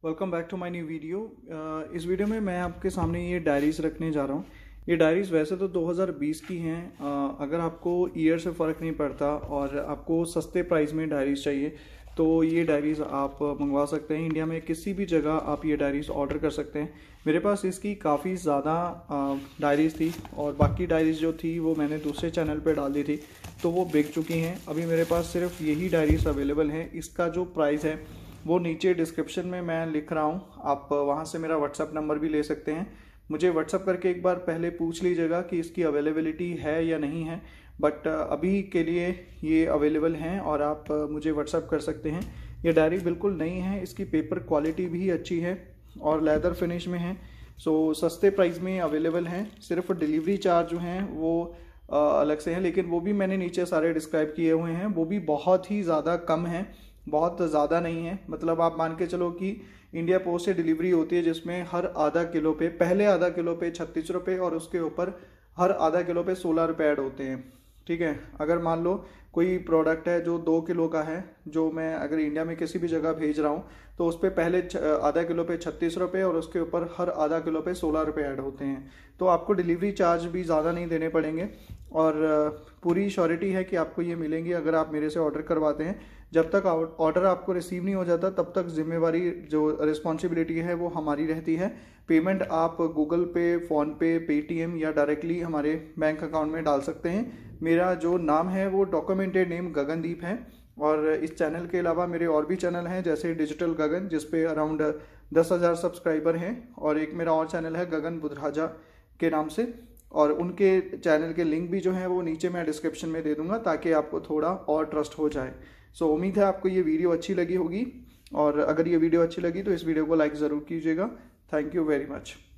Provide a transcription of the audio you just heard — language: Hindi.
Welcome back to my new video. इस वीडियो में मैं आपके सामने ये डायरीज़ रखने जा रहा हूँ। ये डायरीज़ वैसे तो 2020 की हैं। अगर आपको ईयर से फ़र्क नहीं पड़ता और आपको सस्ते प्राइस में डायरीज़ चाहिए तो ये डायरीज़ आप मंगवा सकते हैं। इंडिया में किसी भी जगह आप ये डायरीज़ ऑर्डर कर सकते हैं। मेरे पास इसकी काफ़ी ज़्यादा डायरीज़ थी और बाकी डायरीज़ जो थी वो मैंने दूसरे चैनल पे डाल दी थी तो वो बिक चुकी हैं। अभी मेरे पास सिर्फ यही डायरीज़ अवेलेबल हैं। इसका जो प्राइस है वो नीचे डिस्क्रिप्शन में मैं लिख रहा हूँ, आप वहाँ से मेरा व्हाट्सअप नंबर भी ले सकते हैं। मुझे व्हाट्सअप करके एक बार पहले पूछ लीजिएगा कि इसकी अवेलेबिलिटी है या नहीं है, बट अभी के लिए ये अवेलेबल हैं और आप मुझे व्हाट्सअप कर सकते हैं। ये डायरी बिल्कुल नई है, इसकी पेपर क्वालिटी भी अच्छी है और लेदर फिनिश में है। सो सस्ते प्राइस में अवेलेबल हैं। सिर्फ डिलीवरी चार्ज जो हैं वो अलग से हैं, लेकिन वो भी मैंने नीचे सारे डिस्क्राइब किए हुए हैं। वो भी बहुत ही ज़्यादा कम है, बहुत ज़्यादा नहीं है। मतलब आप मान के चलो कि इंडिया पोस्ट से डिलीवरी होती है जिसमें हर आधा किलो पे, पहले आधा किलो पे 36 रुपये और उसके ऊपर हर आधा किलो पे 16 रुपये ऐड होते हैं। ठीक है, अगर मान लो कोई प्रोडक्ट है जो 2 किलो का है, जो मैं अगर इंडिया में किसी भी जगह भेज रहा हूँ तो उस पर पहले आधा किलो पे 36 रुपये और उसके ऊपर हर आधा किलो पे 16 रुपये ऐड होते हैं। तो आपको डिलीवरी चार्ज भी ज़्यादा नहीं देने पड़ेंगे और पूरी श्योरिटी है कि आपको ये मिलेंगी अगर आप मेरे से ऑर्डर करवाते हैं। जब तक ऑर्डर आपको रिसीव नहीं हो जाता तब तक जिम्मेवारी, जो रिस्पॉन्सिबिलिटी है वो हमारी रहती है। पेमेंट आप गूगल पे, फ़ोनपे, पेटीएम या डायरेक्टली हमारे बैंक अकाउंट में डाल सकते हैं। मेरा जो नाम है वो डॉक्यूमेंटेड नेम गगनदीप है और इस चैनल के अलावा मेरे और भी चैनल हैं जैसे डिजिटल गगन, जिस पे अराउंड 10,000 सब्सक्राइबर हैं, और एक मेरा और चैनल है गगन बुधराजा के नाम से, और उनके चैनल के लिंक भी जो है वो नीचे मैं डिस्क्रिप्शन में दे दूंगा ताकि आपको थोड़ा और ट्रस्ट हो जाए। सो उम्मीद है आपको ये वीडियो अच्छी लगी होगी, और अगर ये वीडियो अच्छी लगी तो इस वीडियो को लाइक ज़रूर कीजिएगा। Thank you very much.